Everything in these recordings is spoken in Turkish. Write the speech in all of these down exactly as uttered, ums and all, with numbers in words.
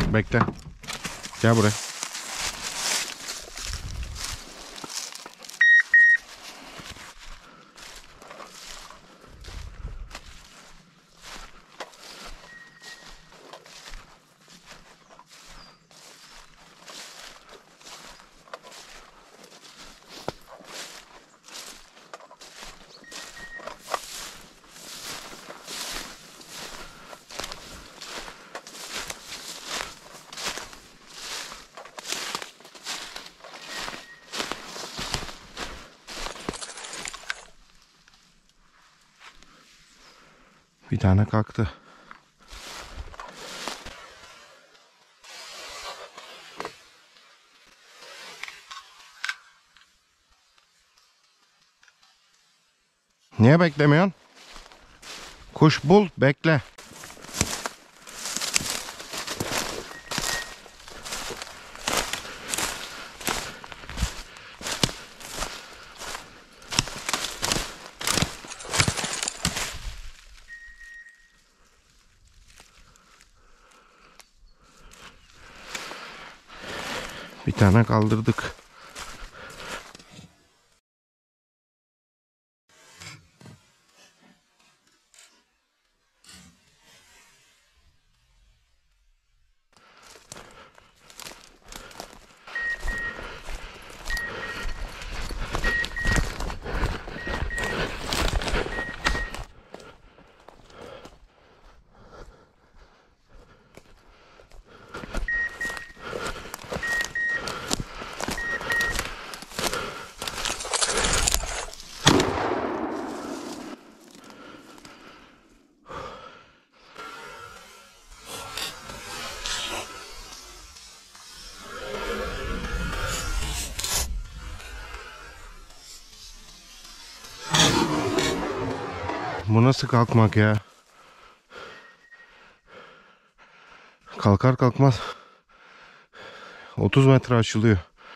Bekle. Gel buraya. Bir tane kalktı. Niye beklemiyorsun? Kuş bul, bekle. Bir tane kaldırdık. Bu nasıl kalkmak ya? Kalkar kalkmaz otuz metre açılıyor.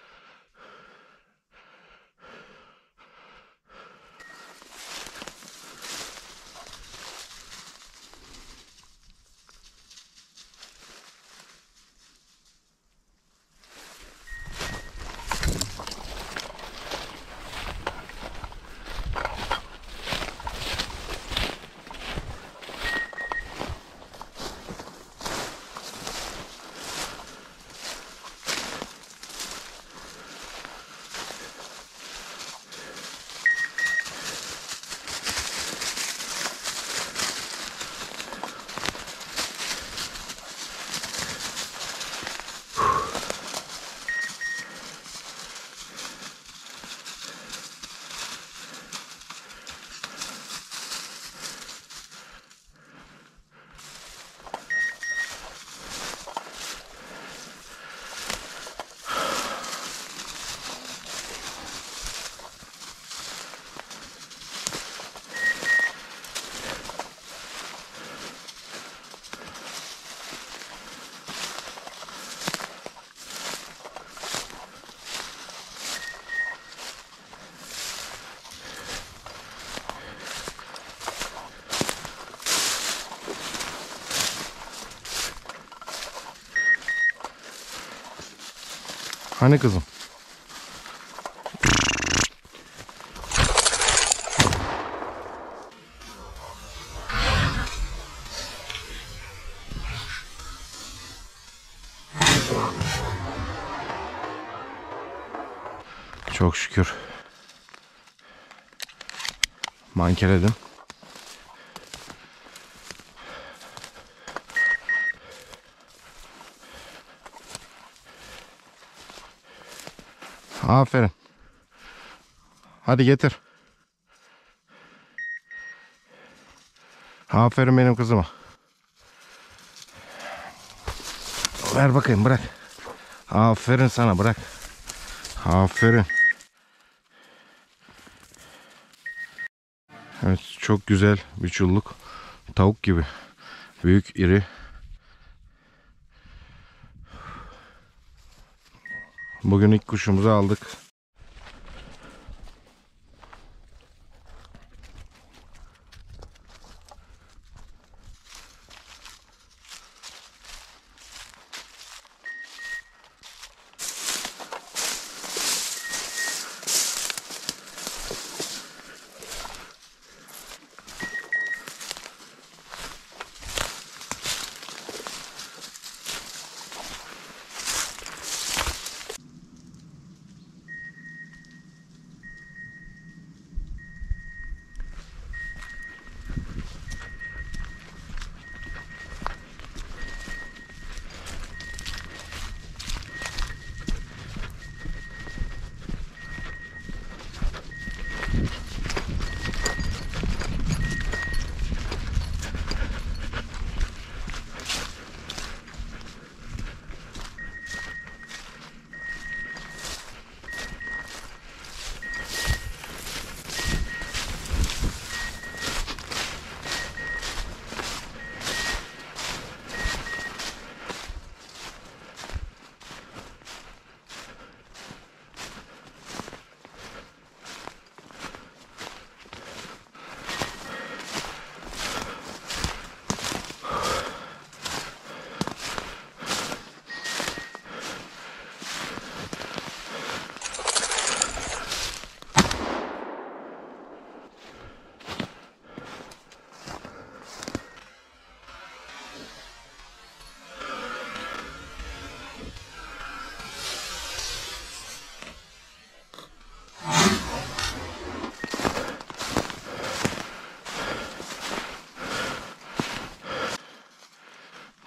Hani kızım? Çok şükür. Mankeledim. Aferin. Hadi getir. Aferin benim kızıma. Ver bakayım, bırak. Aferin sana, bırak. Aferin. Evet, çok güzel bir çulluk. Tavuk gibi. Büyük, iri. Bugün ilk kuşumuzu aldık.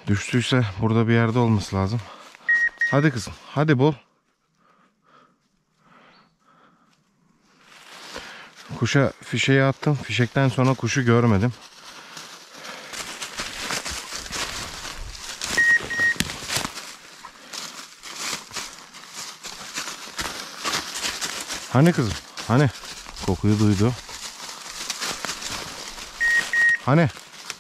Düştüyse burada bir yerde olması lazım. Hadi kızım. Hadi bul. Kuşa fişeği attım. Fişekten sonra kuşu görmedim. Hani kızım? Hani? Kokuyu duydu. Hani?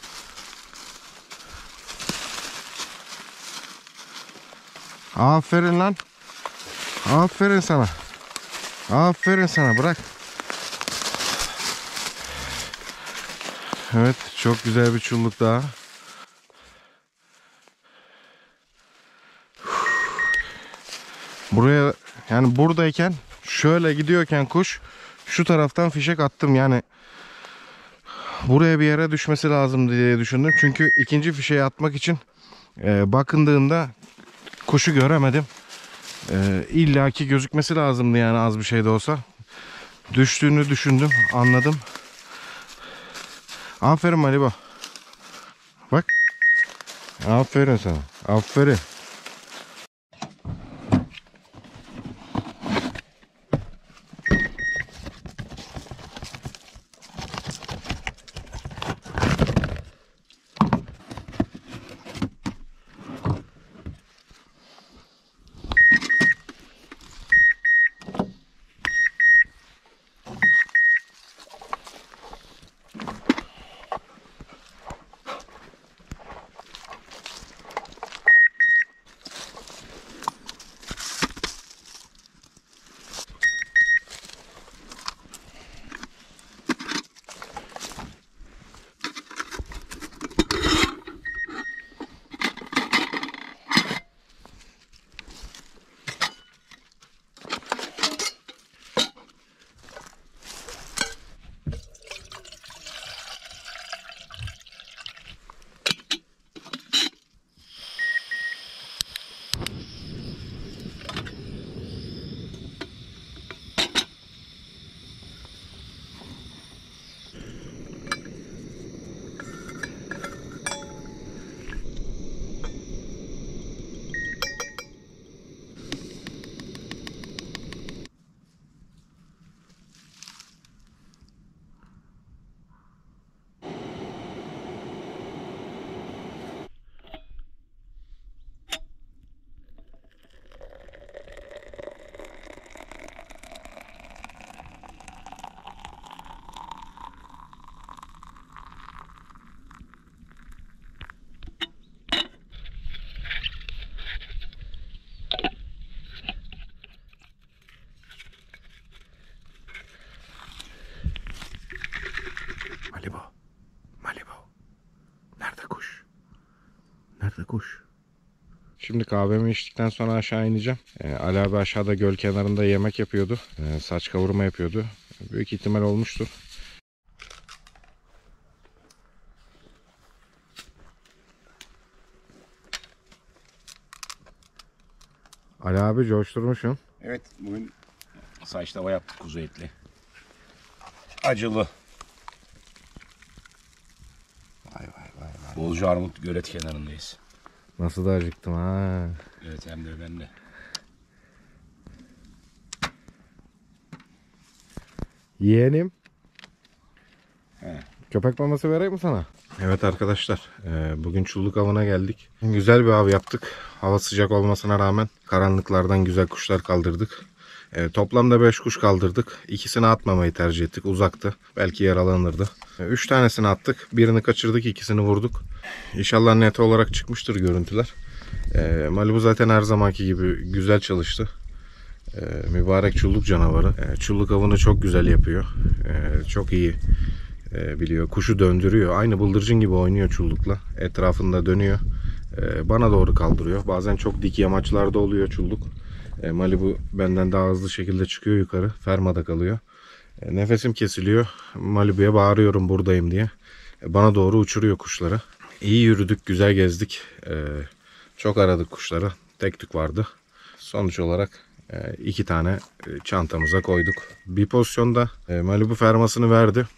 Aferin lan. Aferin sana. Aferin sana. Bırak. Evet, çok güzel bir çulluk daha. Buraya, yani buradayken, şöyle gidiyorken kuş şu taraftan fişek attım. Yani buraya bir yere düşmesi lazım diye düşündüm. Çünkü ikinci fişeği atmak için e, bakındığımda kuşu göremedim. E, İlla ki gözükmesi lazımdı, yani az bir şey de olsa. Düştüğünü düşündüm, anladım. Aferin Malibu. Bak. Aferin sana. Aferin. Malibu. Malibu. Nerede kuş? Nerede kuş? Şimdi kahvemi içtikten sonra aşağı ineceğim. Ee, Ali abi aşağıda göl kenarında yemek yapıyordu. Ee, saç kavurma yapıyordu. Büyük ihtimal olmuştur. Ali abi coşturmuşsun. Evet, bugün saç tava yaptık, kuzu etli. Acılı. Vay vay vay vay. Bolca Armut gölet kenarındayız. Nasıl da acıktım ha. Evet, hem de ben de. Yeğenim. He. Köpek maması vereyim mi sana? Evet arkadaşlar, bugün çulluk avına geldik. Güzel bir av yaptık. Hava sıcak olmasına rağmen karanlıklardan güzel kuşlar kaldırdık. Toplamda beş kuş kaldırdık. İkisini atmamayı tercih ettik. Uzaktı. Belki yaralanırdı. üç tanesini attık. Birini kaçırdık, ikisini vurduk. İnşallah net olarak çıkmıştır görüntüler. Malibu zaten her zamanki gibi güzel çalıştı. Mübarek çulluk canavarı. Çulluk avını çok güzel yapıyor. Çok iyi biliyor. Kuşu döndürüyor. Aynı bıldırcın gibi oynuyor çullukla. Etrafında dönüyor. Bana doğru kaldırıyor. Bazen çok dik yamaçlarda oluyor çulluk. Malibu benden daha hızlı şekilde çıkıyor yukarı. Fermada kalıyor. Nefesim kesiliyor. Malibu'ya bağırıyorum buradayım diye. Bana doğru uçuruyor kuşları. İyi yürüdük, güzel gezdik. Çok aradık kuşları. Tek tük vardı. Sonuç olarak iki tane çantamıza koyduk. Bir pozisyonda Malibu fermasını verdi.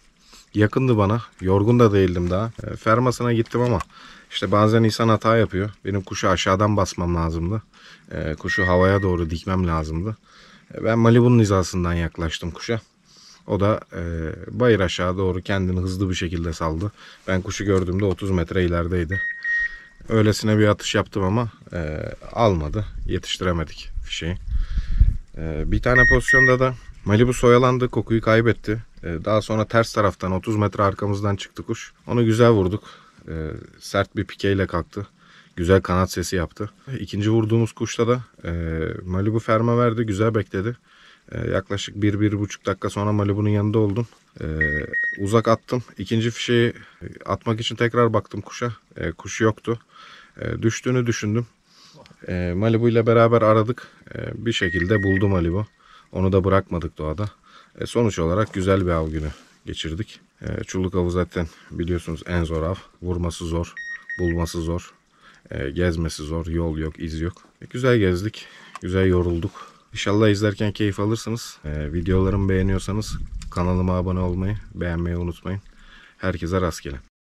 yakındı bana. Yorgun da değildim daha. E, fermasına gittim ama işte bazen insan hata yapıyor. Benim kuşu aşağıdan basmam lazımdı. E, kuşu havaya doğru dikmem lazımdı. E, ben Malibu'nun hizasından yaklaştım kuşa. O da e, bayır aşağı doğru kendini hızlı bir şekilde saldı. Ben kuşu gördüğümde otuz metre ilerideydi. Öylesine bir atış yaptım ama e, almadı. Yetiştiremedik fişeği. E, bir tane pozisyonda da Malibu soyalandı, kokuyu kaybetti. E, daha sonra ters taraftan otuz metre arkamızdan çıktı kuş. Onu güzel vurduk. E, sert bir pikeyle kalktı. Güzel kanat sesi yaptı. İkinci vurduğumuz kuşta da e, Malibu ferma verdi. Güzel bekledi. E, yaklaşık bir bir buçuk dakika sonra Malibu'nun yanında oldum. E, uzak attım. İkinci fişeği atmak için tekrar baktım kuşa. E, kuş yoktu. E, düştüğünü düşündüm. E, Malibu ile beraber aradık. E, bir şekilde buldu Malibu. Onu da bırakmadık doğada. E, sonuç olarak güzel bir av günü geçirdik. E, çulluk avı zaten biliyorsunuz en zor av. Vurması zor, bulması zor, e, gezmesi zor, yol yok, iz yok. E, güzel gezdik, güzel yorulduk. İnşallah izlerken keyif alırsınız. E, videolarımı beğeniyorsanız kanalıma abone olmayı, beğenmeyi unutmayın. Herkese rastgele.